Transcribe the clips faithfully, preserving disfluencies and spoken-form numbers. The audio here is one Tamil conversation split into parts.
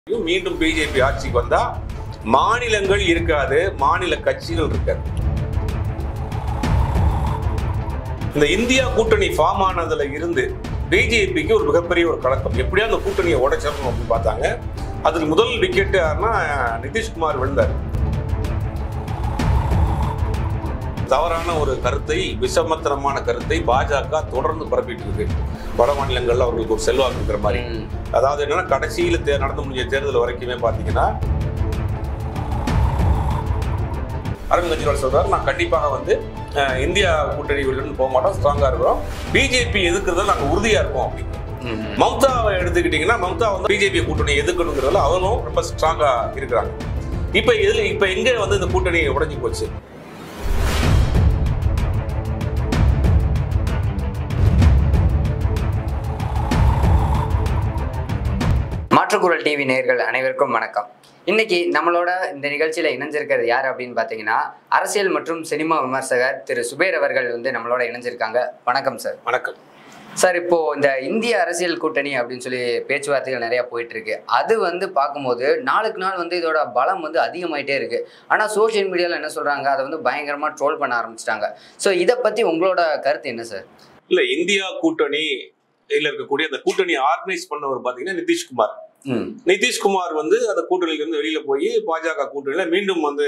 மீண்டும் பிஜேபி ஆட்சிக்கு வந்தா மாநிலங்கள் இருக்காது, மாநில கட்சிகள் இருக்காது. இந்த இந்தியா கூட்டணி ஃபார்ம் ஆனதுல இருந்து பிஜேபிக்கு ஒரு மிகப்பெரிய ஒரு கலக்கம். எப்படியா அந்த கூட்டணியை உடைச்சிடணும் அப்படின்னு பார்த்தாங்க. அதுக்கு முதல் விக்கெட் யாருன்னா நிதிஷ்குமார் விழுந்தார். தவறான ஒரு கருத்தை, விஷமத்தனமான கருத்தை பாஜக தொடர்ந்து பரப்பிட்டு இருக்கு. வட மாநிலங்கள்ல அவர்களுக்கு ஒரு செல்வாக்கு இருக்கிற மாதிரி. அதாவது என்னன்னா, கடைசியில நடந்து முடிஞ்ச தேர்தல் வரைக்குமே பாத்தீங்கன்னா அரவிந்த் கெஜ்ரிவால் சொல்றாரு, நான் கண்டிப்பாக வந்து இந்தியா கூட்டணி போக மாட்டோம், ஸ்ட்ராங்கா இருக்கிறோம், பிஜேபி எதுக்குறதுல நாங்க உறுதியா இருக்கோம் அப்படின்னு. மம்தாவை எடுத்துக்கிட்டீங்கன்னா, மம்தா வந்து பிஜேபி கூட்டணி எதுக்கணுங்கிறதுல அவங்களும் ரொம்ப ஸ்ட்ராங்கா இருக்கிறாங்க. இப்ப இதுல இப்ப எங்க வந்து இந்த கூட்டணி உடைஞ்சு போச்சு? மாற்றுக்குரல் டிவி நேயர்கள் அனைவருக்கும் வணக்கம். இன்னைக்கு நம்மளோட இந்த நிகழ்ச்சியில இணைஞ்சிருக்கிறது யார் அப்படின்னு பாத்தீங்கன்னா, அரசியல் மற்றும் சினிமா விமர்சகர் திரு சுபேர் அவர்கள் வந்து நம்மளோட இணைஞ்சிருக்காங்க. வணக்கம் சார். வணக்கம் சார். இப்போ இந்த இந்திய அரசியல் கூட்டணி அப்படின்னு சொல்லி பேச்சுவார்த்தைகள் நிறைய போயிட்டு இருக்கு. அது வந்து பார்க்கும்போது நாளுக்கு நாள் வந்து இதோட பலம் வந்து அதிகமாயிட்டே இருக்கு. ஆனா சோசியல் மீடியால என்ன சொல்றாங்க, அதை வந்து பயங்கரமா ட்ரோல் பண்ண ஆரம்பிச்சிட்டாங்க. ஸோ இதை பத்தி உங்களோட கருத்து என்ன சார்? இல்ல, இந்தியா கூட்டணி இருக்கக்கூடிய அந்த கூட்டணி ஆர்கனைஸ் பண்ணவர் பாத்தீங்கன்னா நிதிஷ்குமார். நிதிஷ்குமார் வந்து அந்த கூட்டணியில இருந்து வெளியில போய் பாஜக கூட்டணியில மீண்டும் வந்து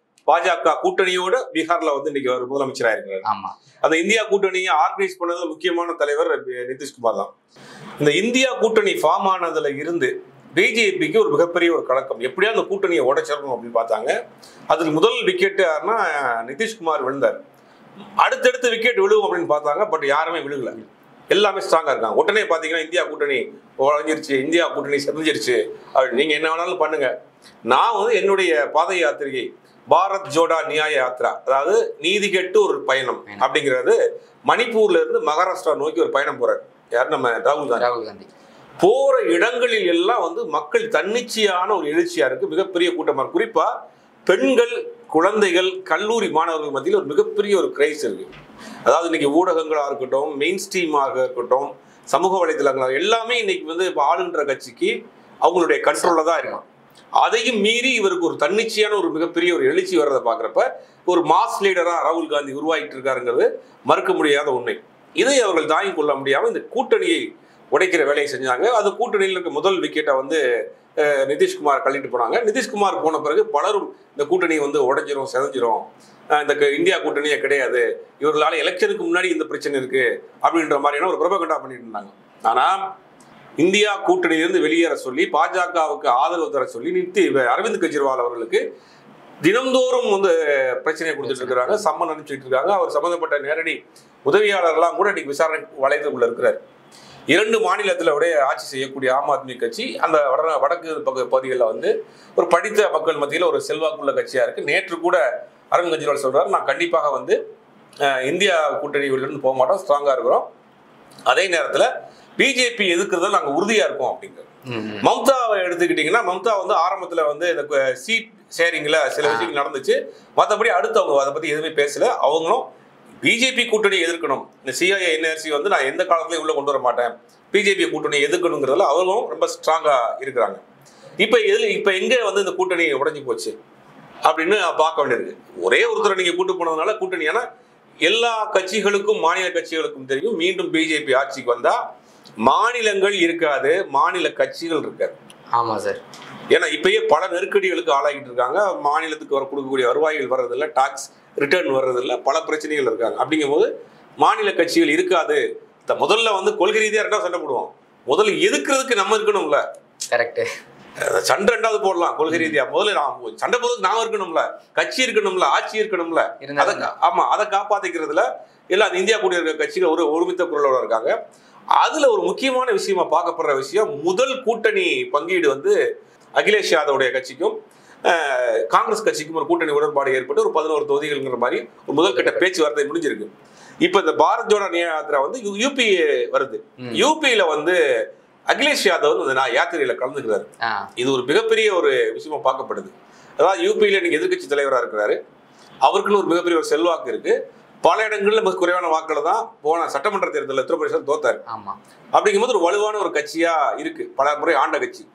பாஜக கூட்டணியோட பீகார்ல வந்து இன்னைக்கு அவர் முதலமைச்சரா இருக்கிறார். ஆமா, அந்த இந்தியா கூட்டணியை ஆர்கனைஸ் பண்ணதுல முக்கியமான தலைவர் நிதிஷ்குமார் தான். இந்த இந்தியா கூட்டணி ஃபார்ம் ஆனதுல இருந்து பிஜேபிக்கு ஒரு மிகப்பெரிய ஒரு கலக்கம். எப்படியா அந்த கூட்டணியை உடைச்சிடணும் அப்படின்னு பார்த்தாங்க. அதுக்கு முதல் விக்கெட் யாருன்னா நிதிஷ்குமார் விழுந்தார். அடுத்தடுத்து விக்கெட் விழுவும் அப்படின்னு பார்த்தாங்க, பட் யாருமே விழுகல. எல்லாமே ஸ்ட்ராங்கா இருக்காங்க. உடனே பாத்தீங்கன்னா இந்தியா கூட்டணி உழைஞ்சிருச்சு, இந்தியா கூட்டணி செஞ்சிருச்சு அப்படி நீங்க என்ன வேணாலும் பண்ணுங்க, நான் வந்து என்னுடைய பாத யாத்திரையை பாரத் ஜோடா நியாய யாத்ரா, அதாவது நீதி கெட்டு ஒரு பயணம் அப்படிங்கிறது, மணிப்பூர்ல இருந்து மகாராஷ்டிரா நோக்கி ஒரு பயணம் போறாரு. யார்? நம்ம ராகுல் காந்தி. ராகுல் காந்தி போற இடங்களில் எல்லாம் வந்து மக்கள் தன்னிச்சையான ஒரு எழுச்சியா இருக்கு, மிகப்பெரிய கூட்டமா. குறிப்பா பெண்கள், குழந்தைகள், கல்லூரி மாணவர்கள் மத்தியில் ஒரு மிகப்பெரிய ஒரு கிரைஸ் இருக்கு. அதாவது இன்னைக்கு ஊடகங்களாக இருக்கட்டும், மெயின் ஸ்ட்ரீமாக இருக்கட்டும், சமூக வலைதளங்களாக எல்லாமே இன்னைக்கு வந்து இப்போ ஆளுன்ற கட்சிக்கு அவங்களுடைய கண்ட்ரோல்ல தான் இருக்கும். அதையும் மீறி இவருக்கு ஒரு தன்னிச்சையான ஒரு மிகப்பெரிய ஒரு எழுச்சி வர்றதை பார்க்குறப்ப ஒரு மாஸ் லீடரா ராகுல் காந்தி உருவாகிட்டு இருக்காருங்கிறது மறுக்க முடியாத உண்மை. இதை அவர்கள் தாங்கிக் கொள்ள முடியாமல் இந்த கூட்டணியை உடைக்கிற வேலையை செஞ்சாங்க. அது கூட்டணியில் இருக்க முதல் விக்கெட்டை வந்து நிதிஷ்குமார் கழிட்டு போனாங்க. நிதிஷ்குமார் போன பிறகு பலரும் இந்த கூட்டணி வந்து உடைஞ்சிரும், செதஞ்சிரும், இந்த இந்தியா கூட்டணியே கிடையாது, இவர்களால எலெக்ஷனுக்கு முன்னாடி இந்த பிரச்சனை இருக்கு அப்படின்ற மாதிரியான ஒரு புரோபகண்டா பண்ணிட்டு இருந்தாங்க. ஆனா இந்தியா கூட்டணியிலிருந்து வெளியேற சொல்லி பாஜகவுக்கு ஆதரவு தர சொல்லி நித்தி அரவிந்த் கெஜ்ரிவால் அவர்களுக்கு தினந்தோறும் வந்து பிரச்சனையை கொடுத்துட்டு இருக்கிறாங்க, சம்மன் அனுப்பிச்சுட்டு இருக்காங்க. அவர் சம்பந்தப்பட்ட நேரடி உதவியாளர்லாம் கூட இன்னைக்கு விசாரணை வளையத்துக்குள்ள இருக்கிறார். இரண்டு மாநிலத்தில் உடைய ஆட்சி செய்யக்கூடிய ஆம் ஆத்மி கட்சி அந்த வட வடக்கு பகு பகுதிகளில் வந்து ஒரு படித்த மக்கள் மத்தியில் ஒரு செல்வாக்குள்ள கட்சியா இருக்கு. நேற்று கூட அரவிந்த் கெஜ்ரிவால் சொல்றாரு, நான் கண்டிப்பாக வந்து இந்தியா கூட்டணியிலிருந்து போக மாட்டோம், ஸ்ட்ராங்கா இருக்கிறோம், அதே நேரத்தில் பிஜேபி எதுக்குறதுல நாங்கள் உறுதியா இருக்கோம் அப்படிங்கிறது. மம்தாவை எடுத்துக்கிட்டீங்கன்னா, மம்தா வந்து ஆரம்பத்தில் வந்து இந்த சீட் ஷேரிங்ல சில விஷயங்கள் நடந்துச்சு, மற்றபடி அடுத்து அவங்க அதை பத்தி எதுவுமே பேசல. அவங்களும் பிஜேபி கூட்டணி எதிர்க்கணும், இந்த சிஐஏ என்ஆர்சி வந்து நான் எந்த காலத்திலையும் உள்ள கொண்டு வர மாட்டேன், பிஜேபி கூட்டணி எதிர்க்கணுங்கிறதுல அவங்களும் ரொம்ப ஸ்ட்ராங்கா இருக்கிறாங்க. இப்ப எதுல இப்ப எங்க வந்து இந்த கூட்டணி உடைஞ்சு போச்சு அப்படின்னு பார்க்க வேண்டியிருக்கு. ஒரே ஒருத்தரை நீங்க கூட்டு போனதுனால கூட்டணி, ஏன்னா எல்லா கட்சிகளுக்கும் மாநில கட்சிகளுக்கும் தெரியும், மீண்டும் பிஜேபி ஆட்சிக்கு வந்தா மாநிலங்கள் இருக்காது, மாநில கட்சிகள் இருக்காது. ஆமா சார். ஏன்னா இப்பயே பல நெருக்கடிகளுக்கு ஆளாகிட்டு இருக்காங்க. மாநிலத்துக்கு வர கொடுக்கக்கூடிய வருவாய்கள் வர்றதில்லை, டாக்ஸ் ரிட்டர்ன் வர்றதில்லை, பல பிரச்சனைகள் இருக்காங்க. அப்படிங்கும் போது மாநில கட்சிகள் இருக்காது. முதல்ல வந்து கொள்கை ரீதியா ரெண்டாவது சண்டை போடுவோம், முதல்ல எதுக்குறதுக்கு நம்ம இருக்கணும்ல. கரெக்ட். சண்டை ரெண்டாவது போடலாம் கொள்கை ரீதியா, முதல்ல நான் சண்டை போடுறதுக்கு நாம இருக்கணும்ல, கட்சி இருக்கணும்ல, ஆட்சி இருக்கணும்ல. ஆமா, அதை காப்பாத்திக்கிறதுல எல்லாம் இந்தியா கூடிய இருக்க கட்சிகள் ஒரு ஒருமித்த குரலோட இருக்காங்க. அதுல ஒரு முக்கியமான விஷயமா பார்க்கப்படுற விஷயம், முதல் கூட்டணி பங்கீடு வந்து அகிலேஷ் யாதவுடைய கட்சிக்கும் காங்கிரஸ் கட்சிக்கும் ஒரு கூட்டணி உடன்பாடு ஏற்பட்டு ஒரு பதினோரு தொகுதிகள்ங்கிற மாதிரி ஒரு முதல் கட்ட பேச்சுவார்த்தை முடிஞ்சிருக்கு. இப்ப இந்த பாரத் ஜோடா நியாய யாத்திரா வந்து யூபி வருது. யூபியில வந்து அகிலேஷ் யாதவ் வந்து நான் யாத்திரையில கலந்துக்கிறாரு. இது ஒரு மிகப்பெரிய ஒரு விஷயமா பார்க்கப்படுது. அதாவது யூபியில நீங்க எதிர்கட்சி தலைவராக இருக்கிறாரு, அவருக்குன்னு ஒரு மிகப்பெரிய ஒரு செல்வாக்கு இருக்கு. பல இடங்கள்ல மிக குறைவான வாக்கள் தான் போன சட்டமன்ற தேர்தலில் உத்தரப்பிரதேசம் தோத்தாரு. அப்படிங்கும்போது ஒரு வலுவான ஒரு கட்சியா இருக்கு, பல முறை ஆண்ட கட்சி.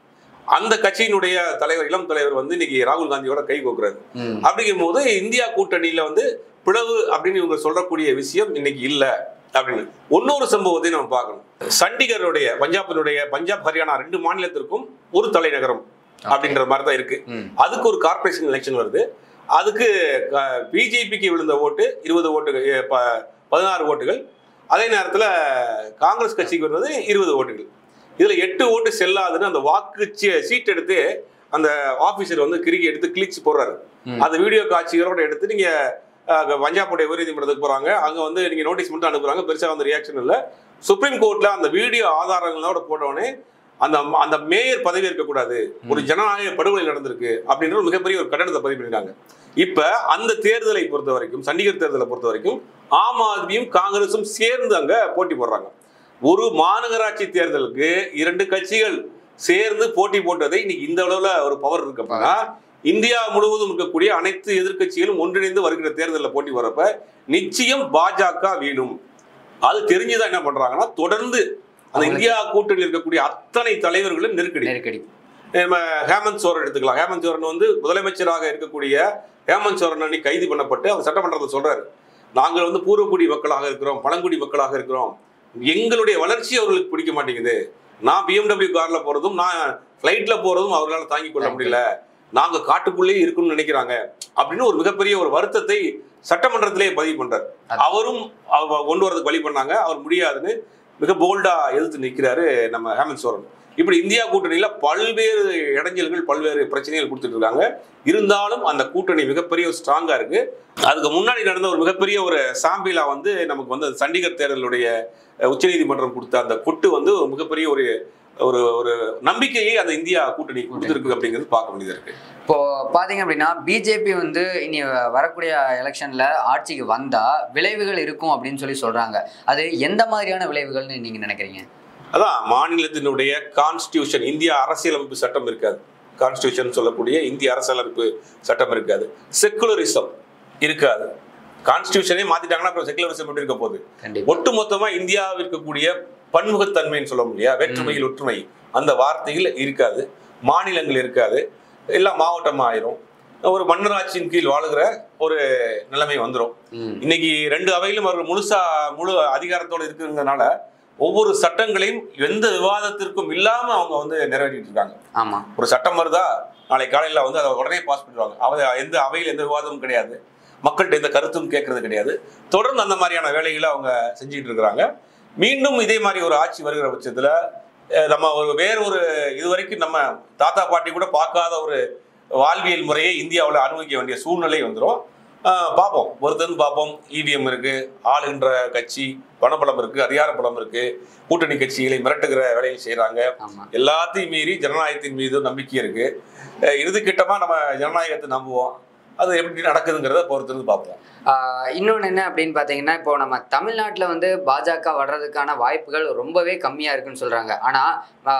அந்த கட்சியினுடைய தலைவர் இளம் தலைவர் வந்து இன்னைக்கு ராகுல் காந்தியோட கை கோக்குறாரு. அப்படிங்கும் போது இந்தியா கூட்டணியில வந்து பிளவு அப்படின்னு இவங்க சொல்லக்கூடிய விஷயம் இன்னைக்கு இல்ல அப்படின்னு. இன்னொரு சம்பவத்தை நம்ம பார்க்கணும். சண்டிகருடைய பஞ்சாபினுடைய பஞ்சாப் ஹரியானா ரெண்டு மாநிலத்திற்கும் ஒரு தலைநகரம் அப்படின்ற மாதிரி தான் இருக்கு. அதுக்கு ஒரு கார்பரேஷன் எலெக்ஷன் வருது. அதுக்கு பிஜேபிக்கு விழுந்த ஓட்டு இருபது ஓட்டுகள், பதினாறு ஓட்டுகள். அதே நேரத்தில் காங்கிரஸ் கட்சிக்கு வந்தது இருபது ஓட்டுகள். இதுல எட்டு ஓட்டு செல்லாதுன்னு அந்த வாக்கு சீட் எடுத்து அந்த ஆபீசர் வந்து கிறுக்கி எடுத்து கிளிக்ஸ் போடுறாரு. அந்த வீடியோ காட்சிகளோட எடுத்து நீங்க பஞ்சாபுடைய உயர்நீதிமன்றத்துக்கு போறாங்க. அங்க வந்து நீங்க நோட்டீஸ் மட்டும் அனுப்புறாங்க. பெருசா வந்து ரியாக்ஷன் இல்லை. சுப்ரீம் கோர்ட்ல அந்த வீடியோ ஆதாரங்களோட போட்டோடனே அந்த அந்த மேயர் பதவி இருக்கக்கூடாது, ஒரு ஜனநாயக படுகொலை நடந்திருக்கு அப்படின்ற மிகப்பெரிய ஒரு கட்டணத்தை பதிவு பண்ணிருக்காங்க. இப்ப அந்த தேர்தலை பொறுத்த வரைக்கும், சண்டிகர் தேர்தலை பொறுத்த வரைக்கும் ஆம் ஆத்மியும் காங்கிரஸும் சேர்ந்து அங்க போட்டி போடுறாங்க. ஒரு மாநகராட்சி தேர்தலுக்கு இரண்டு கட்சிகள் சேர்ந்து போட்டி போட்டதை இன்னைக்கு இந்த அளவுல ஒரு பவர் இருக்கு அப்படின்னா, இந்தியா முழுவதும் இருக்கக்கூடிய அனைத்து எதிர்கட்சிகளும் ஒன்றிணைந்து வருகிற தேர்தலில் போட்டி வரப்ப நிச்சயம் பாஜக வீணும். அது தெரிஞ்சுதான் என்ன பண்றாங்கன்னா, தொடர்ந்து அந்த இந்தியா கூட்டணியில் இருக்கக்கூடிய அத்தனை தலைவர்களும் நெருக்கடி நெருக்கடி ஹேமந்த் சோரன் எடுத்துக்கலாம். ஹேமந்த் சோரன் வந்து முதலமைச்சராக இருக்கக்கூடிய ஹேமந்த் சோரன் அன்னைக்கு கைது பண்ணப்பட்டு அவர் சட்டமன்றத்தில் சொல்றாரு, நாங்கள் வந்து பூர்வக்குடி மக்களாக இருக்கிறோம், பழங்குடி மக்களாக இருக்கிறோம், எங்களுடைய வளர்ச்சி அவர்களுக்கு பிடிக்க மாட்டேங்குது, நான் பிஎம்டபிள்யூ கார்ல போறதும் நான் பிளைட்ல போறதும் அவர்களால் தாங்கிக் கொள்ள முடியல, நாங்க காட்டுக்குள்ளேயே இருக்கணும்னு நினைக்கிறாங்க அப்படின்னு ஒரு மிகப்பெரிய ஒரு வருத்தத்தை சட்டமன்றத்திலேயே பதிவு பண்றாரு. அவரும் கொண்டு வரதுக்கு வழி பண்ணாங்க. அவர் முடியாதுன்னு மிக போல்டா எதிர்த்து நிற்கிறாரு நம்ம ஹேமந்த் சோரன். இப்படி இந்தியா கூட்டணியில பல்வேறு இடைஞ்சல்கள், பல்வேறு பிரச்சனைகள் கொடுத்துட்டு இருக்காங்க. இருந்தாலும் அந்த கூட்டணி மிகப்பெரிய ஒரு ஸ்ட்ராங்கா இருக்கு. அதுக்கு முன்னாடி நடந்த ஒரு மிகப்பெரிய ஒரு சாம்பிளா வந்து நமக்கு வந்து சண்டிகர் தேர்தலுடைய உச்சநீதிமன்றம் கொடுத்த அந்த கொட்டு வந்து மிகப்பெரிய ஒரு ஒரு ஒரு நம்பிக்கையை அந்த இந்தியா கூட்டணி கொடுத்துருக்கு அப்படிங்கிறது பார்க்க வேண்டியது இருக்கு. இப்போ பாத்தீங்க அப்படின்னா பிஜேபி வந்து இனி வரக்கூடிய எலெக்ஷன்ல ஆட்சிக்கு வந்தா விளைவுகள் இருக்கும் அப்படின்னு சொல்லி சொல்றாங்க. அது எந்த மாதிரியான விளைவுகள்னு நீங்க நினைக்கிறீங்க? அதான் மாநிலத்தினுடைய கான்ஸ்டியூஷன், இந்திய அரசியலமைப்பு சட்டம் இருக்காது. கான்ஸ்டியூஷன் சொல்லக்கூடிய இந்திய அரசியலமைப்பு சட்டம் இருக்காது. செக்குலரிசம் இருக்காது. கான்ஸ்டியூஷனே மாத்திட்டாங்கன்னா அப்புறம் செக்குலரிசம் எப்படி இருக்க போகுது? ஒட்டு மொத்தமா இந்தியாவில் இருக்கக்கூடிய பன்முகத்தன்மைன்னு சொல்ல முடியா, வேற்றுமையில் ஒற்றுமை அந்த வார்த்தைகள் இருக்காது. மாநிலங்கள் இருக்காது, எல்லாம் மாவட்டம் ஆயிரும். ஒரு மன்னராட்சியின் கீழ் வாழுகிற ஒரு நிலைமை வந்துடும். இன்னைக்கு ரெண்டு அவையிலும் அவர்கள் முழுசா முழு அதிகாரத்தோடு இருக்கிறதுனால ஒவ்வொரு சட்டங்களையும் எந்த விவாதத்திற்கும் இல்லாம அவங்க வந்து நிறைவேற்றிட்டு இருக்காங்க. ஆமா, ஒரு சட்டம் வருதா நாளை காலையில வந்து அதை உடனே பாஸ் பண்ணிடுவாங்க. அவ எந்த அவையில் எந்த விவாதமும் கிடையாது, மக்கள்கிட்ட எந்த கருத்தும் கேட்கறது கிடையாது. தொடர்ந்து அந்த மாதிரியான வேலைகளை அவங்க செஞ்சுட்டு இருக்கிறாங்க. மீண்டும் இதே மாதிரி ஒரு ஆட்சி வருகிற பட்சத்துல நம்ம ஒரு வேற ஒரு இதுவரைக்கும் நம்ம தாத்தா பாட்டி கூட பார்க்காத ஒரு வாழ்வியல் முறையை இந்தியாவில் அனுபவிக்க வேண்டிய சூழ்நிலை வந்துடும். பார்ப்போம், பொறுத்திருந்து பார்ப்போம். இவிஎம் இருக்கு, ஆளுகின்ற கட்சி பணபலம் இருக்கு, அதிகார பலம் இருக்கு, கூட்டணி கட்சிகளை மிரட்டுகிற வேலையை செய்யறாங்க. எல்லாத்தையும் மீறி ஜனநாயகத்தின் மீது நம்பிக்கை இருக்கு. இறுதி கிட்டமா நம்ம ஜனநாயகத்தை நம்புவோம். அது எப்படி நடக்குதுங்கிறத பொறுத்திருந்து பார்ப்போம். இன்னொன்று என்ன அப்படின்னு பார்த்தீங்கன்னா, இப்போ நம்ம தமிழ்நாட்டில் வந்து பாஜக வர்றதுக்கான வாய்ப்புகள் ரொம்பவே கம்மியாக இருக்குன்னு சொல்கிறாங்க. ஆனால்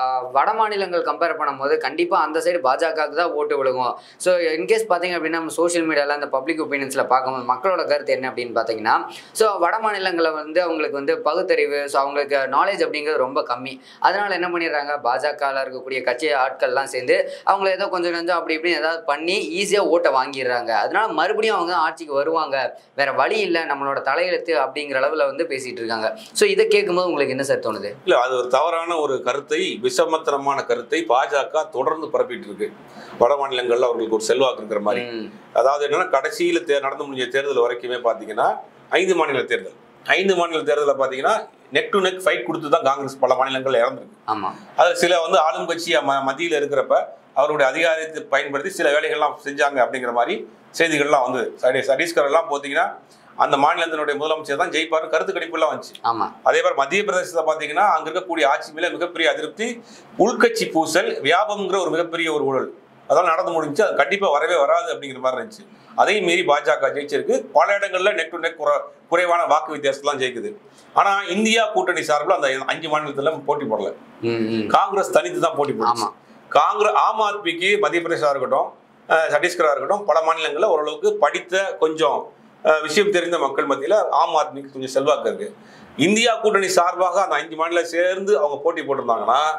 வட மாநிலங்கள் கம்பேர் பண்ணும்போது கண்டிப்பாக அந்த சைடு பாஜகவுக்கு தான் ஓட்டு விழுகும். ஸோ இன்கேஸ் பார்த்தீங்க அப்படின்னா நம்ம சோஷியல் மீடியாவில் அந்த பப்ளிக் ஒப்பீனியன்ஸில் பார்க்கும்போது மக்களோட கருத்து என்ன அப்படின்னு பார்த்தீங்கன்னா, ஸோ வட மாநிலங்களில் வந்து அவங்களுக்கு வந்து பகுத்தறிவு, ஸோ அவங்களுக்கு நாலேஜ் அப்படிங்கிறது ரொம்ப கம்மி. அதனால் என்ன பண்ணிடுறாங்க, பாஜகவில் இருக்கக்கூடிய கட்சி ஆட்கள்லாம் சேர்ந்து அவங்கள ஏதோ கொஞ்சம் கொஞ்சம் அப்படி இப்படின்னு ஏதாவது பண்ணி ஈஸியாக ஓட்டை வாங்கிடுறாங்க. அதனால மறுபடியும் அவங்க ஆட்சிக்கு வருவாங்க, வேற வழி இல்லை, நம்மளோட தலையெழுத்து அப்படிங்கிற அளவுல வந்து பேசிட்டு இருக்காங்க. சோ இதை கேட்கும்போது உங்களுக்கு என்ன சார் தோணுது? இல்ல, அது ஒரு தவறான ஒரு கருத்தை, விஷமத்தனமான கருத்தை பாஜக தொடர்ந்து பரப்பிட்டு இருக்கு. வட மாநிலங்கள்ல அவர்களுக்கு ஒரு செல்வாக்கு இருக்கிற மாதிரி. அதாவது என்னன்னா, கடைசியில நடந்து முடிஞ்ச தேர்தல் வரைக்குமே பாத்தீங்கன்னா ஐந்து மாநில தேர்தல் ஐந்து மாநில தேர்தல பாத்தீங்கன்னா நெக் டு நெக் ஃபைட் கொடுத்து தான் காங்கிரஸ் பல மாநிலங்கள் இறந்துருக்கு. ஆமா, அது சில வந்து ஆளும் கட்சி மத்தியில் இருக்கிறப்ப அவருடைய அதிகாரத்தை பயன்படுத்தி சில வேலைகள்லாம் செஞ்சாங்க அப்படிங்கிற மாதிரி செய்திகள்லாம் வந்து சத்தீஸ்கர் எல்லாம் பார்த்தீங்கன்னா அந்த மாநிலத்தினுடைய முதலமைச்சர் தான் ஜெயிப்பாரு கருத்து கணிப்புலாம் வந்துச்சு. ஆமா, அதே மாதிரி மத்திய பிரதேசத்தை பார்த்தீங்கன்னா அங்க இருக்கக்கூடிய ஆட்சி மேல மிகப்பெரிய அதிருப்தி, உள்கட்சி பூசல், வியாபம்ங்கிற ஒரு மிகப்பெரிய ஒரு ஊழல் அதெல்லாம் நடந்து முடிஞ்சு. அது கண்டிப்பா வரவே வராது அப்படிங்கிற மாதிரி இருந்துச்சு. அதையும் மீறி பாஜக ஜெயிச்சிருக்கு. பல இடங்கள்ல நெக் டு நெக் குறைவான வாக்கு வித்தியாசத்தெல்லாம் ஜெயிக்குது. ஆனா இந்தியா கூட்டணி சார்பில் அந்த அஞ்சு மாநிலத்துல போட்டி போடல, காங்கிரஸ் தனித்து தான் போட்டி போடலாம். காங்கிரஸ் ஆம் ஆத்மிக்கு மத்திய பிரதேசா இருக்கட்டும், சத்தீஸ்கரா இருக்கட்டும், பல மாநிலங்களில் ஓரளவுக்கு படித்த கொஞ்சம் விஷயம் தெரிந்த மக்கள் மத்தியில் ஆம் ஆத்மிக்கு கொஞ்சம் செல்வாக்கு இருக்கு. இந்தியா கூட்டணி சார்பாக அந்த அஞ்சு மாநிலம் சேர்ந்து அவங்க போட்டி போட்டிருந்தாங்கன்னா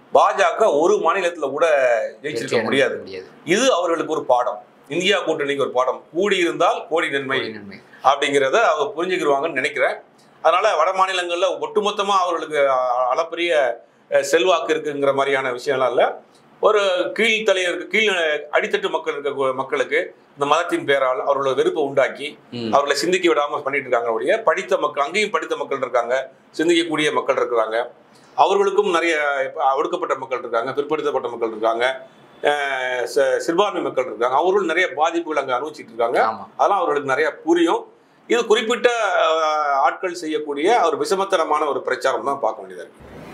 பாஜக ஒரு மாநிலத்துல கூட ஜெயிச்சிருக்க முடியாது. இது அவர்களுக்கு ஒரு பாடம், இந்தியா கூட்டணிக்கு ஒரு பாடம். கூடி இருந்தால் கோடி நன்மை அப்படிங்கிறத அவங்க புரிஞ்சுக்கிடுவாங்கன்னு நினைக்கிறேன். அதனால வட மாநிலங்கள்ல ஒட்டுமொத்தமா அவர்களுக்கு அளப்பரிய செல்வாக்கு இருக்குங்கிற மாதிரியான விஷயம்லாம் இல்லை. ஒரு கீழ்த்தலையருக்கு கீழ் அடித்தட்டு மக்கள் இருக்க மக்களுக்கு இந்த மதத்தின் பேரால் அவர்களோட வெறுப்பை உண்டாக்கி அவர்களை சிந்திக்க விடாம பண்ணிட்டு இருக்காங்க. ஒழிய படித்த மக்கள், அங்கேயும் படித்த மக்கள் இருக்காங்க, சிந்திக்கக்கூடிய மக்கள் இருக்கிறாங்க. அவர்களுக்கும் நிறைய ஒடுக்கப்பட்ட மக்கள் இருக்காங்க, பிற்படுத்தப்பட்ட மக்கள் இருக்காங்க, சிறுபான்மை மக்கள் இருக்காங்க. அவர்களும் நிறைய பாதிப்புகள் அங்கே அனுபவிச்சுட்டு இருக்காங்க. அதெல்லாம் அவர்களுக்கு நிறைய புரியும். இது குறிப்பிட்ட ஆட்கள் செய்யக்கூடிய ஒரு விஷமத்தனமான ஒரு பிரச்சாரம் தான் பார்க்க வேண்டியதா இருக்கு.